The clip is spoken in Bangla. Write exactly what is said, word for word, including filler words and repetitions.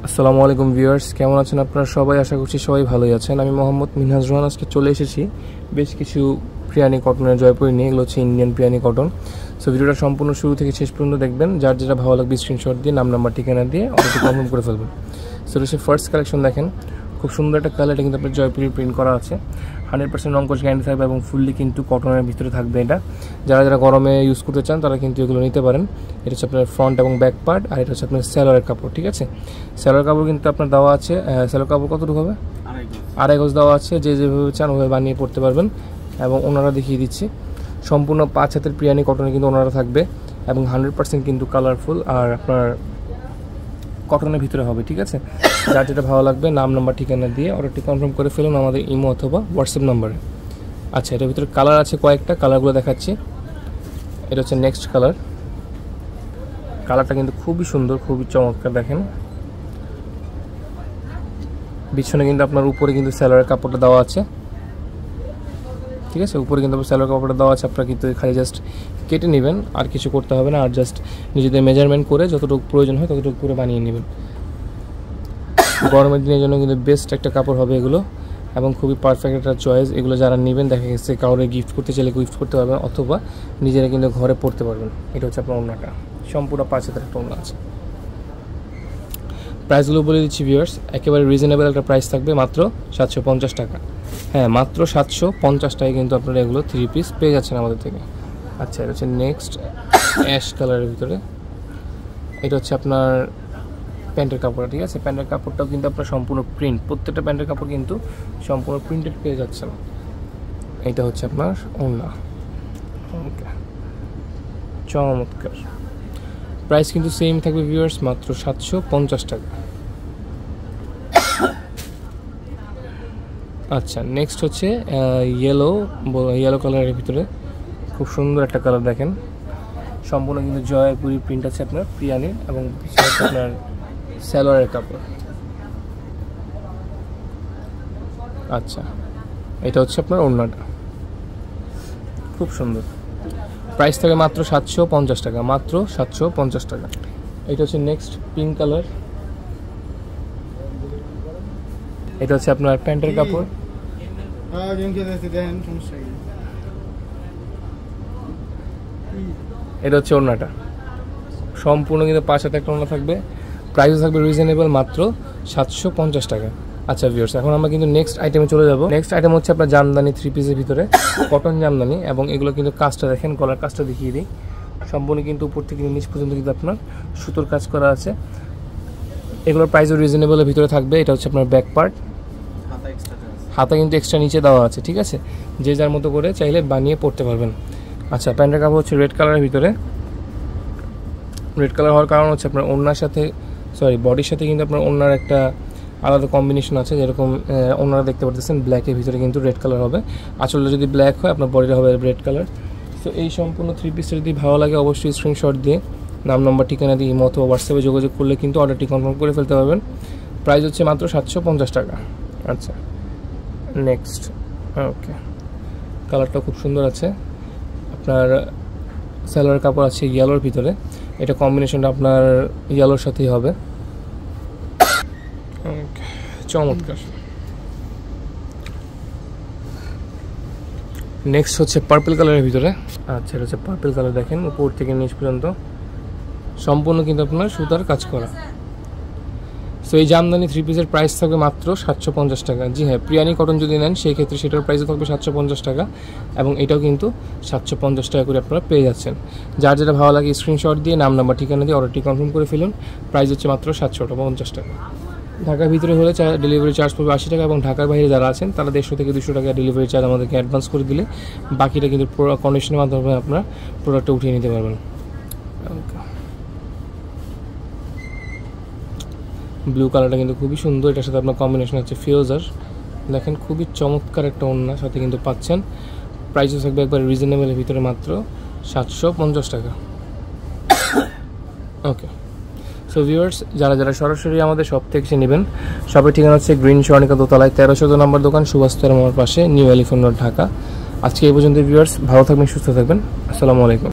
আসসালামু আলাইকুম ভিউয়ার্স, কেমন আছেন আপনারা সবাই? আশা করছি সবাই ভালোই আছেন। আমি মোহাম্মদ মিনহাজ রোহান আজকে চলে এসেছি বেশ কিছু প্রিয়ানি কটনের জয়পুরি নিয়ে। এগুলো হচ্ছে ইন্ডিয়ান প্রিয়ানি কটন। সো ভিডিওটা সম্পূর্ণ শুরু থেকে শেষ পর্যন্ত দেখবেন। যার যেটা ভালো লাগবে স্ক্রিনশট দিয়ে নাম নাম্বার ঠিকানা দিয়ে অর্ডারটি কনফার্ম করে ফেলবেন। সো এটা হচ্ছে ফার্স্ট কালেকশন। দেখেন খুব সুন্দর একটা কালার। এটা কিন্তু আপনার জয়পুরি প্রিন্ট করা আছে, হান্ড্রেড পার্সেন্ট রঙ কোশ গ্যারান্টি থাকবে এবং ফুললি কিন্তু কটনের ভিতরে থাকবে। এটা যারা যারা গরমে ইউজ করতে চান তারা কিন্তু এগুলো নিতে পারেন। এটা হচ্ছে আপনার ফ্রন্ট এবং ব্যাক পার্ট, আর এটা হচ্ছে আপনার স্যালোয়ারের কাপড়। ঠিক আছে, স্যালোয়ার কাপড় কিন্তু আপনার দেওয়া আছে। স্যালোয়ার কাপড় কতটুকু হবে? আড়াই গজ দেওয়া আছে। যে যেভাবে চান ওভাবে বানিয়ে পড়তে পারবেন। এবং ওনারা দেখিয়ে দিচ্ছি সম্পূর্ণ পাঁচ হাতের প্রিয়ানি কটনে কিন্তু ওনারা থাকবে এবং হান্ড্রেড পার্সেন্ট কিন্তু কালারফুল আর আপনার কটনের ভিতরে হবে। ঠিক আছে, যার যেটা ভালো লাগবে নাম নাম্বার ঠিকানা দিয়ে অর্ডারটি কনফার্ম করে ফেলুন আমাদের ইমো অথবা হোয়াটসঅ্যাপ নাম্বারে। আচ্ছা, এটার ভিতরে কালার আছে কয়েকটা, কালারগুলো দেখাচ্ছি। এটা হচ্ছে নেক্সট কালার। কালারটা কিন্তু খুবই সুন্দর, খুবই চমৎকার। দেখেন পিছনে কিন্তু আপনার উপরে কিন্তু স্যালোয়ারের কাপড়টা দেওয়া আছে। ঠিক আছে, উপরে কিন্তু স্যালোয়ার কাপড়টা দেওয়া আছে। আপনারা কিন্তু খালি জাস্ট কেটে নেবেন, আর কিছু করতে হবে না। আর জাস্ট নিজেদের মেজারমেন্ট করে যতটুকু প্রয়োজন হয় ততটুকু করে বানিয়ে নেবেন। গরমের দিনের জন্য কিন্তু বেস্ট একটা কাপড় হবে এগুলো এবং খুবই পারফেক্ট একটা চয়েস। এগুলো যারা নেবেন দেখা গেছে কাউরে গিফট করতে চাইলে গিফট করতে পারবেন অথবা নিজেরা কিন্তু ঘরে পরতে পারবেন। এটা হচ্ছে আপনার ওড়নাটা, সম্পূর্ণ পাঁচ হাতের একটা ওড়না আছে। প্রাইসগুলো বলে দিচ্ছি ভিউয়ার্স, একেবারে রিজনেবল একটা প্রাইস থাকবে, মাত্র সাতশো পঞ্চাশ টাকা। হ্যাঁ, মাত্র সাতশো পঞ্চাশ টাকায় কিন্তু আপনারা এগুলো থ্রি পিস পেয়ে যাচ্ছেন আমাদের থেকে। আচ্ছা, এটা হচ্ছে নেক্সট অ্যাশ কালারের ভিতরে। এটা হচ্ছে আপনার প্যান্টের কাপড়। ঠিক আছে, প্যান্টের কাপড়টাও কিন্তু আপনার সম্পূর্ণ প্রিন্ট, প্রত্যেকটা প্যান্টের কাপড় কিন্তু সম্পূর্ণ প্রিন্টেড পেয়ে যাচ্ছেন। এটা হচ্ছে আপনার ওড়না। ওকে, চমৎকার। প্রাইস কিন্তু সেম থাকবে ভিউয়ার্স, মাত্র সাতশো পঞ্চাশ টাকা। আচ্ছা, নেক্সট হচ্ছে ইয়েলো ইয়েলো কালারের ভিতরে খুব সুন্দর একটা কালার। দেখেন সম্পূর্ণ কিন্তু জয়পুরি প্রিন্ট আছে আপনার প্রিয়ানির এবং আপনার স্যালোয়ারের কাপড়। আচ্ছা, এটা হচ্ছে আপনার ওড়নাটা, খুব সুন্দর। প্রাইস থাকে মাত্র সাতশো পঞ্চাশ টাকা, মাত্র সাতশো পঞ্চাশ টাকা। এটা হচ্ছে নেক্সট পিঙ্ক কালার। এটা হচ্ছে আপনার প্যান্টের কাপড়। এটা হচ্ছে ওড়নাটা, সম্পূর্ণ কিন্তু পাঁচ হাতে একটা ওড়না থাকবে। প্রাইস থাকবে রিজনেবল, মাত্র সাতশো পঞ্চাশ টাকা। আচ্ছা ভিউয়ার্স, এখন আমরা কিন্তু নেক্সট আইটেমে চলে যাব। নেক্সট আইটেম হচ্ছে আপনার জামদানি থ্রি পিসের ভিতরে কটন জামদানি এবং এগুলো কিন্তু কাজটা দেখেন, গলার কাজটা দেখিয়ে দিই। সম্পূর্ণ কিন্তু উপর থেকে নিচ পর্যন্ত কিন্তু আপনার সুতোর কাজ করা আছে। এগুলোর প্রাইসও রিজনেবলের ভিতরে থাকবে। এটা হচ্ছে আপনার ব্যাক পার্ট, হাতা কিন্তু এক্সট্রা নিচে দেওয়া আছে। ঠিক আছে, যে যার মতো করে চাইলে বানিয়ে পড়তে পারবেন। আচ্ছা, প্যান্টের কাপড় হচ্ছে রেড কালারের ভিতরে। রেড কালার হওয়ার কারণ হচ্ছে আপনার ওড়নার সাথে সরি বডির সাথে কিন্তু আপনার ওড়নার একটা আলাদা কম্বিনেশন আছে। যেরকম ওড়নারা দেখতে পাচ্ছেন ব্ল্যাকের ভিতরে কিন্তু রেড কালার হবে। আসলে যদি ব্ল্যাক হয় আপনার বডিটা হবে রেড কালার। সো এই সম্পূর্ণ থ্রি পিসটা যদি ভালো লাগে অবশ্যই স্ক্রিনশট দিয়ে নাম নম্বর ঠিকানা দিয়ে ইমো অথবা হোয়াটসঅ্যাপে যোগাযোগ করলে কিন্তু অর্ডারটি কনফার্ম করে ফেলতে পারবেন। প্রাইস হচ্ছে মাত্র সাতশো পঞ্চাশ টাকা। আচ্ছা, নেক্সট। ওকে, কালারটা খুব সুন্দর আছে। আপনার স্যালোয়ার কাপড় আছে ইয়েলোর ভিতরে। এটা কম্বিনেশনটা আপনার ইয়েলোর সাথেই হবে। চমৎকার। নেক্সট হচ্ছে পার্পল কালারের ভিতরে। আচ্ছা, এটা হচ্ছে পার্পল কালার। দেখেন উপর থেকে নিচ পর্যন্ত সম্পূর্ণ কিন্তু আপনার সুতার কাজ করা। সো এই জামদানি থ্রি পিসের প্রাইস থাকবে মাত্র সাতশো পঞ্চাশ টাকা। জি হ্যাঁ, প্রিয়ানি কটন যদি নেন সেই ক্ষেত্রে সেটার প্রাইসও থাকবে সাতশো পঞ্চাশ টাকা এবং এটাও কিন্তু সাতশো পঞ্চাশ টাকা করে আপনারা পেয়ে যাচ্ছেন। যার যেটা ভালো লাগে স্ক্রিনশট দিয়ে নাম নাম্বার ঠিকানা দিয়ে অর্ডারটি কনফার্ম করে ফেলুন। প্রাইস হচ্ছে মাত্র সাতশো পঞ্চাশ টাকা। ঢাকার ভিতরে হলে ডেলিভারি চার্জ পড়বে আশি টাকা এবং ঢাকার বাইরে যারা আছেন তারা দেড়শো থেকে দুশো টাকা ডেলিভারি চার্জ আমাদেরকে অ্যাডভান্স করে দিলে বাকিটা কিন্তু কন্ডিশনের মাধ্যমে আপনারা প্রোডাক্টটা উঠিয়ে নিতে পারবেন। ব্লু কালারটা কিন্তু খুবই সুন্দর। এটার সাথে আপনার কম্বিনেশন হচ্ছে ফিরোজার। দেখেন খুবই চমৎকার একটা ওড়না সাথে কিন্তু পাচ্ছেন। প্রাইসও থাকবে একবার রিজনেবলের ভিতরে, মাত্র সাতশো পঞ্চাশ টাকা। ওকে, সো ভিউয়ার্স, যারা যারা সরাসরি আমাদের শপ থেকে এসে নেবেন, শপের ঠিকানা হচ্ছে গ্রিন স্বর্ণিকা দোতলায় তেরোশো নম্বর দোকান, সুভাষ মোড়ের পাশে, নিউ এলিফ্যান্ট রোড, ঢাকা। আজকে এই পর্যন্ত ভিউয়ার্স, ভালো থাকবেন, সুস্থ থাকবেন। আসসালামু আলাইকুম।